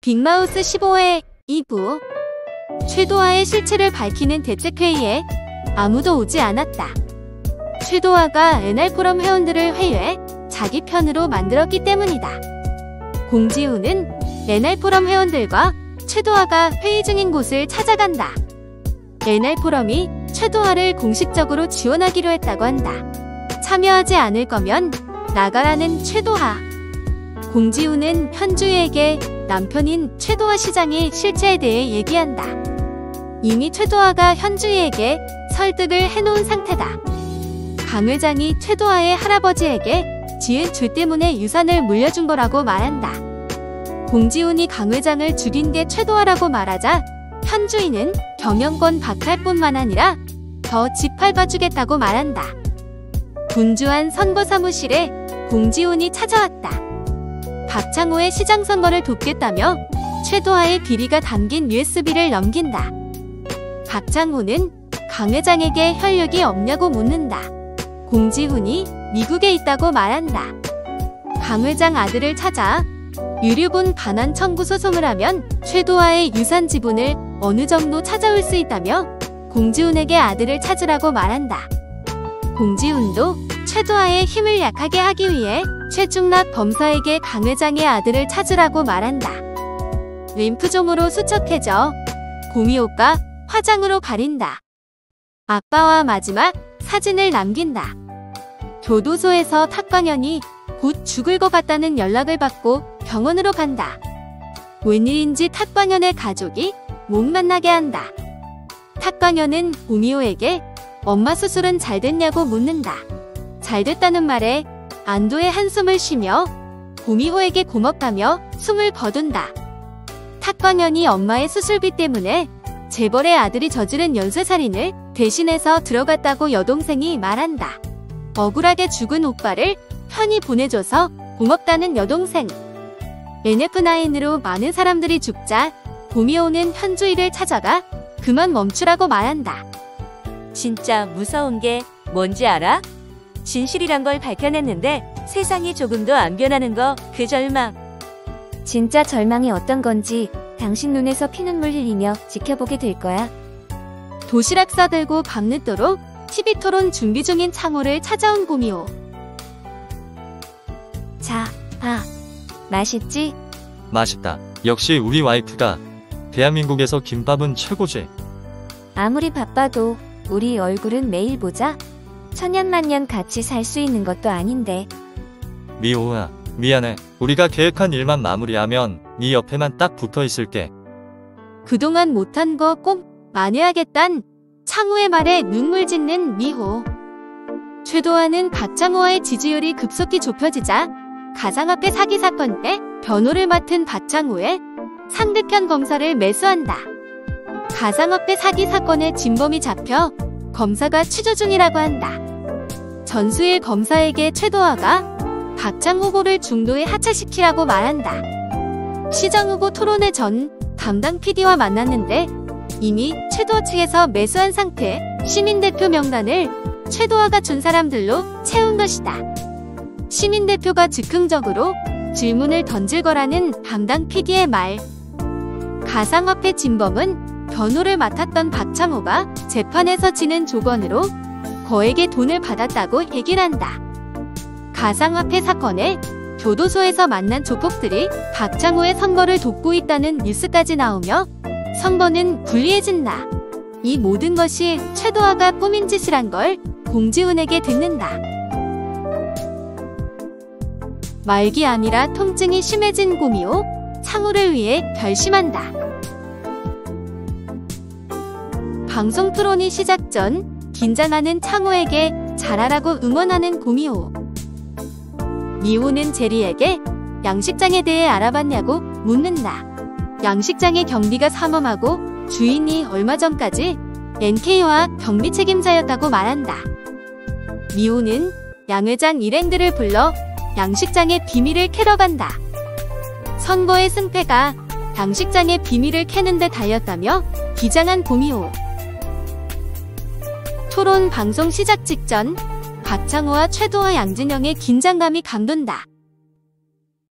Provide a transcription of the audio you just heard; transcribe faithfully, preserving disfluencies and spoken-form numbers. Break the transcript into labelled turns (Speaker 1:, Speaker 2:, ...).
Speaker 1: 빅마우스 십오 회 이 부. 최도하의 실체를 밝히는 대책회의에 아무도 오지 않았다. 최도하가 에날포럼 회원들을 회유해 자기 편으로 만들었기 때문이다. 공지우는 에날포럼 회원들과 최도하가 회의 중인 곳을 찾아간다. 에날포럼이 최도하를 공식적으로 지원하기로 했다고 한다. 참여하지 않을 거면 나가라는 최도하. 공지우는 현주희에게 남편인 최도하 시장의 실체에 대해 얘기한다. 이미 최도하가 현주희에게 설득을 해놓은 상태다. 강 회장이 최도하의 할아버지에게 지은 죄 때문에 유산을 물려준 거라고 말한다. 공지훈이 강 회장을 죽인 게 최도하라고 말하자 현주희는 경영권 박탈 뿐만 아니라 더 짓밟아주겠다고 말한다. 분주한 선거 사무실에 공지훈이 찾아왔다. 박창호의 시장 선거를 돕겠다며 최도하의 비리가 담긴 유에스비를 넘긴다. 박창호는 강 회장에게 혈육이 없냐고 묻는다. 공지훈이 미국에 있다고 말한다. 강 회장 아들을 찾아 유류분 반환 청구 소송을 하면 최도하의 유산 지분을 어느 정도 찾아올 수 있다며 공지훈에게 아들을 찾으라고 말한다. 공지훈도 최도하의 힘을 약하게 하기 위해 최중락 검사에게 강 회장의 아들을 찾으라고 말한다. 림프종으로 수척해져 고미호가 화장으로 가린다. 아빠와 마지막 사진을 남긴다. 교도소에서 탁광현이 곧 죽을 것 같다는 연락을 받고 병원으로 간다. 웬일인지 탁광현의 가족이 못 만나게 한다. 탁광현은 고미호에게 엄마 수술은 잘 됐냐고 묻는다. 잘 됐다는 말에 안도의 한숨을 쉬며 고미호에게 고맙다며 숨을 거둔다. 탁광현이 엄마의 수술비 때문에 재벌의 아들이 저지른 연쇄살인을 대신해서 들어갔다고 여동생이 말한다. 억울하게 죽은 오빠를 편히 보내줘서 고맙다는 여동생. 엔에프 나인으로 많은 사람들이 죽자 고미호는 현주희를 찾아가 그만 멈추라고 말한다.
Speaker 2: 진짜 무서운 게 뭔지 알아? 진실이란 걸 밝혀냈는데 세상이 조금도 안 변하는 거 그 절망.
Speaker 3: 진짜 절망이 어떤 건지 당신 눈에서 피눈물 흘리며 지켜보게 될 거야.
Speaker 1: 도시락 싸들고 밤늦도록 티비 토론 준비 중인 창호를 찾아온 고미호.
Speaker 3: 자, 봐. 맛있지?
Speaker 4: 맛있다. 역시 우리 와이프가 대한민국에서 김밥은 최고지.
Speaker 3: 아무리 바빠도 우리 얼굴은 매일 보자. 천년만년 같이 살 수 있는 것도 아닌데.
Speaker 4: 미호야, 미안해. 우리가 계획한 일만 마무리하면 네 옆에만 딱 붙어 있을게.
Speaker 1: 그동안 못한 거 꼭 만회하겠단 창호의 말에 눈물 짓는 미호. 최도하는 박창호와의 지지율이 급속히 좁혀지자 가상화폐 사기 사건 때 변호를 맡은 박창호의 상득현 검사를 매수한다. 가상화폐 사기 사건의 진범이 잡혀 검사가 취조 중이라고 한다. 전수일 검사에게 최도하가 박창호고를 중도에 하차시키라고 말한다. 시장후보 토론회 전 담당 피디와 만났는데 이미 최도하 측에서 매수한 상태 시민대표 명단을 최도하가 준 사람들로 채운 것이다. 시민대표가 즉흥적으로 질문을 던질 거라는 담당 피디의 말. 가상화폐 진범은 변호를 맡았던 박창호가 재판에서 지는 조건으로 거액의 돈을 받았다고 얘기를 한다. 가상화폐 사건에 교도소에서 만난 조폭들이 박창호의 선거를 돕고 있다는 뉴스까지 나오며 선거는 불리해진다. 이 모든 것이 최도하가 꾸민 짓이란 걸 공지훈에게 듣는다. 말기 아니라 통증이 심해진 고미호, 창호를 위해 결심한다. 방송 토론이 시작 전 긴장하는 창호에게 잘하라고 응원하는 고미호. 미호는 제리에게 양식장에 대해 알아봤냐고 묻는다. 양식장의 경비가 삼엄하고 주인이 얼마 전까지 엔케이와 경비 책임자였다고 말한다. 미호는 양 회장 일행들을 불러 양식장의 비밀을 캐러 간다. 선거의 승패가 양식장의 비밀을 캐는 데 달렸다며 비장한 고미호. 토론 방송 시작 직전 박창호와 최도하 양진영의 긴장감이 감돈다.